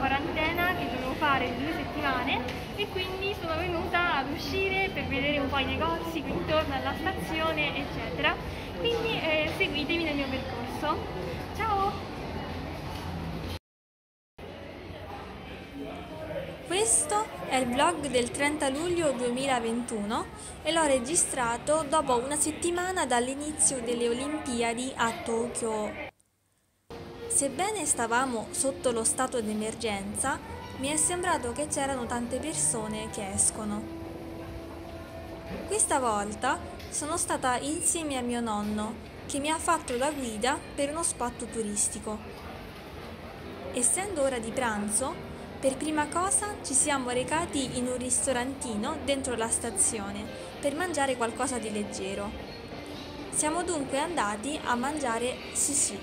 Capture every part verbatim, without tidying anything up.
quarantena che dovevo fare due settimane e quindi sono venuta ad uscire per vedere un po' i negozi qui intorno alla stazione, eccetera. Quindi eh, seguitemi nel mio percorso. Ciao! Questo è il vlog del trenta luglio duemilaventuno e l'ho registrato dopo una settimana dall'inizio delle Olimpiadi a Tokyo. Sebbene stavamo sotto lo stato d'emergenza, mi è sembrato che c'erano tante persone che escono. Questa volta sono stata insieme a mio nonno, che mi ha fatto da guida per uno spot turistico. Essendo ora di pranzo, per prima cosa ci siamo recati in un ristorantino dentro la stazione per mangiare qualcosa di leggero. Siamo dunque andati a mangiare sushi.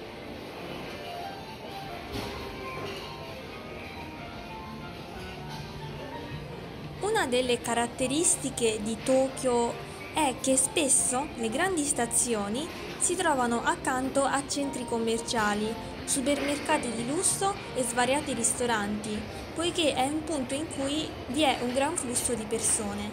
Una delle caratteristiche di Tokyo è che spesso le grandi stazioni si trovano accanto a centri commerciali, supermercati di lusso e svariati ristoranti, poiché è un punto in cui vi è un gran flusso di persone.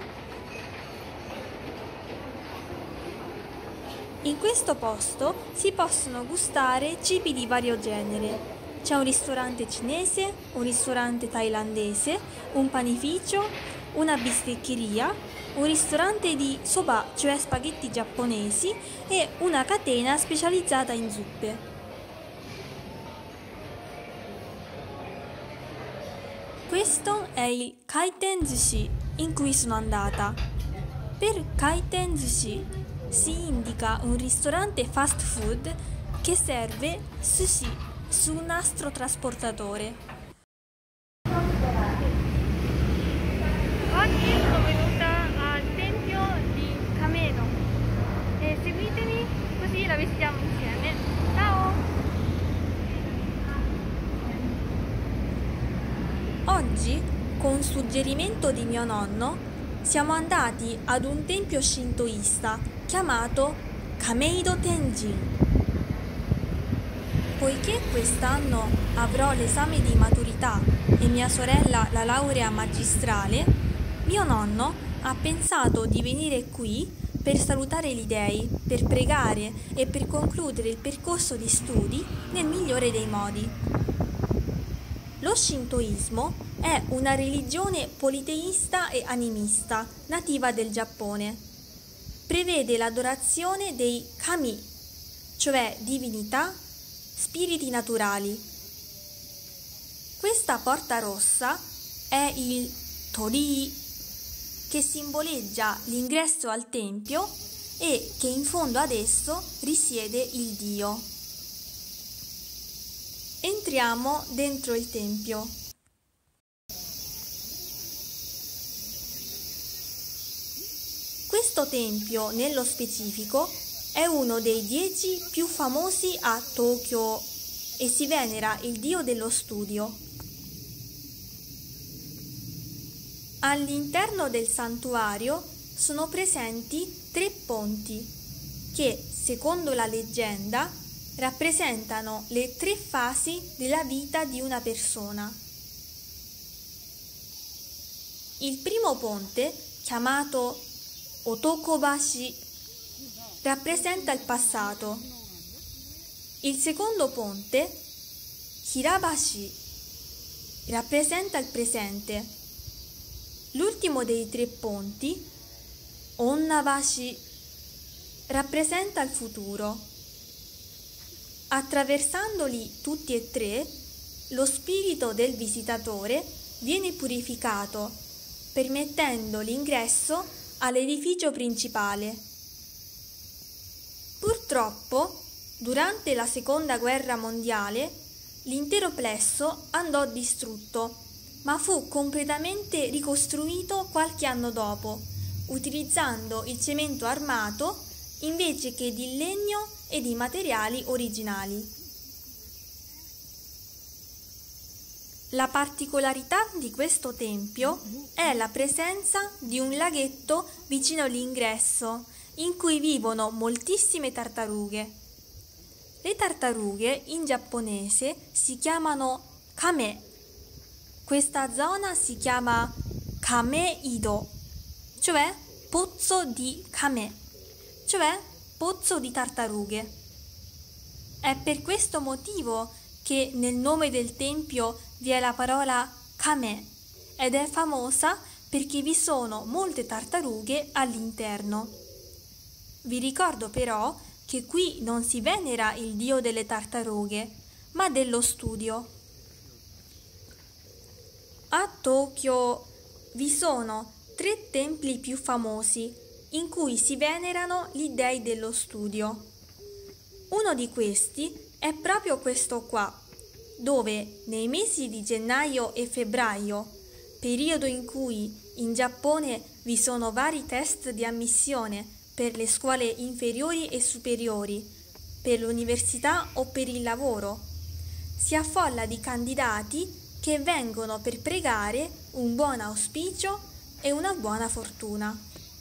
In questo posto si possono gustare cibi di vario genere. C'è un ristorante cinese, un ristorante thailandese, un panificio, una bisteccheria, un ristorante di soba, cioè spaghetti giapponesi, e una catena specializzata in zuppe. Questo è il Kaiten Sushi in cui sono andata. Per Kaiten Sushi si indica un ristorante fast food che serve sushi su un nastro trasportatore. Oggi sono venuta al tempio di Kameno e seguitemi così la visitiamo insieme. Ciao! Oggi, con suggerimento di mio nonno, siamo andati ad un tempio shintoista chiamato Kameido Tenjin. Poiché quest'anno avrò l'esame di maturità e mia sorella la laurea magistrale, mio nonno ha pensato di venire qui per salutare gli dei, per pregare e per concludere il percorso di studi nel migliore dei modi. Lo shintoismo è una religione politeista e animista, nativa del Giappone. Prevede l'adorazione dei kami, cioè divinità, spiriti naturali. Questa porta rossa è il torii, che simboleggia l'ingresso al tempio e che in fondo ad esso risiede il dio. Entriamo dentro il tempio. Questo tempio, nello specifico, è uno dei dieci più famosi a Tokyo e si venera il dio dello studio. All'interno del santuario sono presenti tre ponti che, secondo la leggenda, rappresentano le tre fasi della vita di una persona. Il primo ponte, chiamato Otokobashi, rappresenta il passato. Il secondo ponte, Hirabashi, rappresenta il presente. L'ultimo dei tre ponti, Onnabashi, rappresenta il futuro. Attraversandoli tutti e tre, lo spirito del visitatore viene purificato, permettendo l'ingresso all'edificio principale. Purtroppo, durante la Seconda Guerra Mondiale, l'intero plesso andò distrutto, ma fu completamente ricostruito qualche anno dopo, utilizzando il cemento armato invece che di legno e di materiali originali. La particolarità di questo tempio è la presenza di un laghetto vicino all'ingresso, in cui vivono moltissime tartarughe. Le tartarughe in giapponese si chiamano kame Questa zona si chiama Kameido, cioè pozzo di Kame, cioè pozzo di tartarughe. È per questo motivo che nel nome del tempio vi è la parola Kame ed è famosa perché vi sono molte tartarughe all'interno. Vi ricordo però che qui non si venera il dio delle tartarughe, ma dello studio. A Tokyo vi sono tre templi più famosi in cui si venerano gli dei dello studio. Uno di questi è proprio questo qua, dove nei mesi di gennaio e febbraio, periodo in cui in Giappone vi sono vari test di ammissione per le scuole inferiori e superiori, per l'università o per il lavoro, si affolla di candidati che vengono per pregare un buon auspicio e una buona fortuna.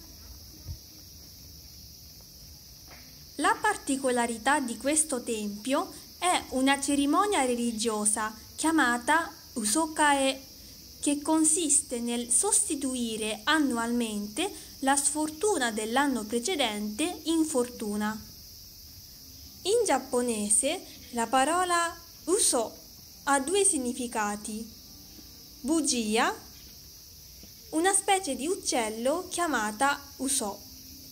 La particolarità di questo tempio è una cerimonia religiosa chiamata Usokae, che consiste nel sostituire annualmente la sfortuna dell'anno precedente in fortuna. In giapponese la parola uso ha due significati: bugia, una specie di uccello chiamata uso.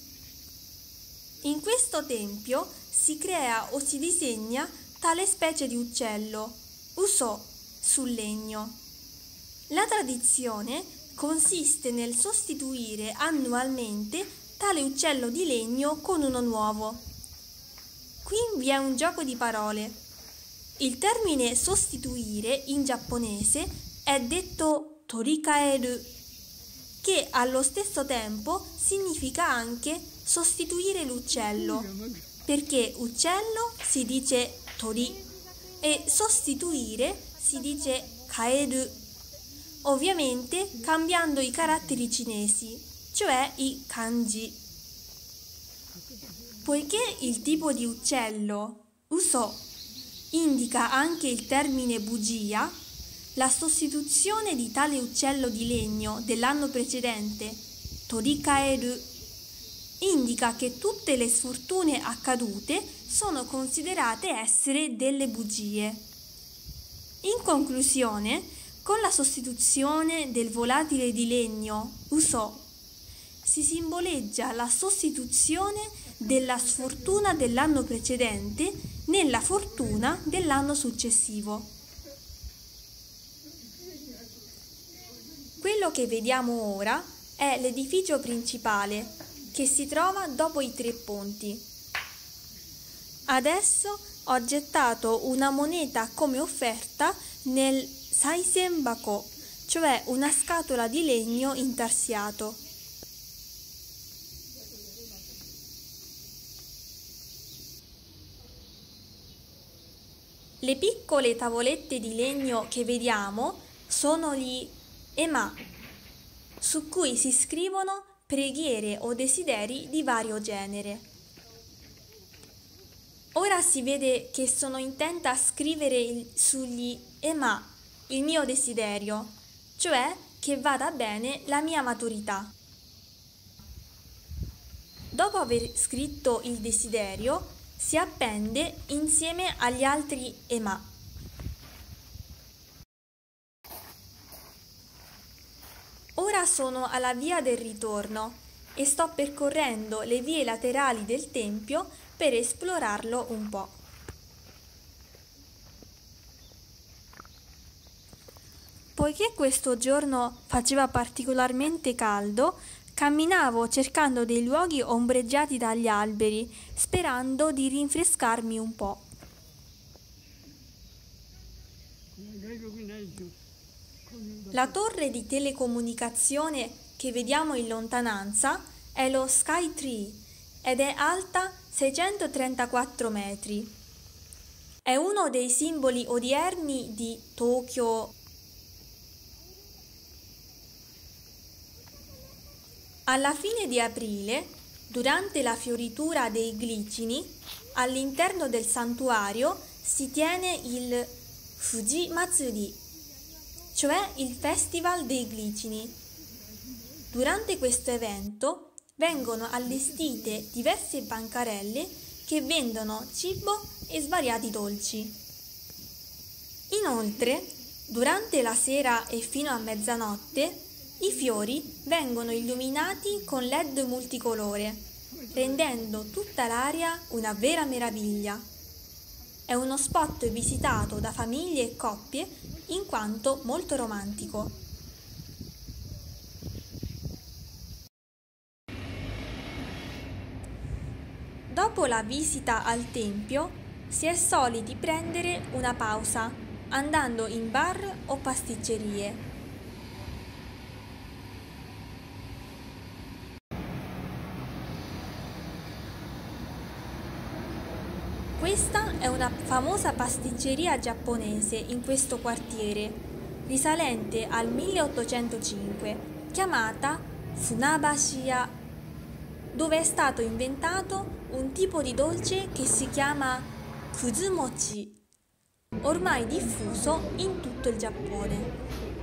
In questo tempio si crea o si disegna tale specie di uccello, uso, sul legno. La tradizione consiste nel sostituire annualmente tale uccello di legno con uno nuovo. Qui vi è un gioco di parole. Il termine sostituire in giapponese è detto torikaeru, che allo stesso tempo significa anche sostituire l'uccello, perché uccello si dice tori e sostituire si dice kaeru, ovviamente cambiando i caratteri cinesi, cioè i kanji. Poiché il tipo di uccello, uso, indica anche il termine bugia, la sostituzione di tale uccello di legno dell'anno precedente, torikaeru, indica che tutte le sfortune accadute sono considerate essere delle bugie. In conclusione, con la sostituzione del volatile di legno uso, si simboleggia la sostituzione della sfortuna dell'anno precedente nella fortuna dell'anno successivo. Quello che vediamo ora è l'edificio principale, che si trova dopo i tre ponti. Adesso ho gettato una moneta come offerta nel saisen bako, cioè una scatola di legno intarsiato. Le piccole tavolette di legno che vediamo sono gli ema, su cui si scrivono preghiere o desideri di vario genere. Ora si vede che sono intenta a scrivere il, sugli ema il mio desiderio, cioè che vada bene la mia maturità. Dopo aver scritto il desiderio, si appende insieme agli altri ema. Ora sono alla via del ritorno e sto percorrendo le vie laterali del tempio per esplorarlo un po'. Poiché questo giorno faceva particolarmente caldo, camminavo cercando dei luoghi ombreggiati dagli alberi, sperando di rinfrescarmi un po'. La torre di telecomunicazione che vediamo in lontananza è lo Sky Tree ed è alta seicentotrentaquattro metri. È uno dei simboli odierni di Tokyo. Alla fine di aprile, durante la fioritura dei glicini, all'interno del santuario si tiene il Fuji Matsuri, cioè il Festival dei Glicini. Durante questo evento vengono allestite diverse bancarelle che vendono cibo e svariati dolci. Inoltre, durante la sera e fino a mezzanotte, i fiori vengono illuminati con L E D multicolore, rendendo tutta l'area una vera meraviglia. È uno spot visitato da famiglie e coppie in quanto molto romantico. Dopo la visita al tempio, si è soliti prendere una pausa, andando in bar o pasticcerie. Questa è una famosa pasticceria giapponese in questo quartiere, risalente al milleottocentocinque, chiamata Funabashiya, dove è stato inventato un tipo di dolce che si chiama kuzumochi, ormai diffuso in tutto il Giappone.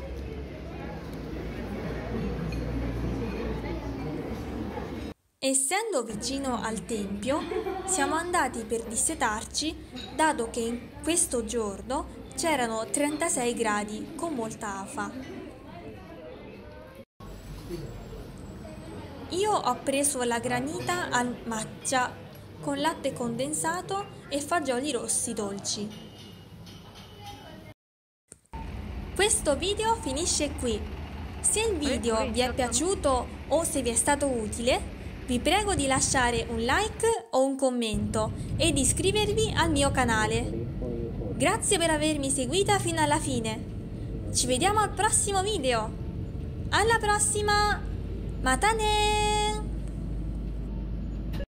Essendo vicino al tempio, siamo andati per dissetarci, dato che in questo giorno c'erano trentasei gradi con molta afa. Io ho preso la granita al matcha con latte condensato e fagioli rossi dolci. Questo video finisce qui. Se il video vi è piaciuto o se vi è stato utile, vi prego di lasciare un like o un commento e di iscrivervi al mio canale. Grazie per avermi seguita fino alla fine. Ci vediamo al prossimo video. Alla prossima! Mata ne!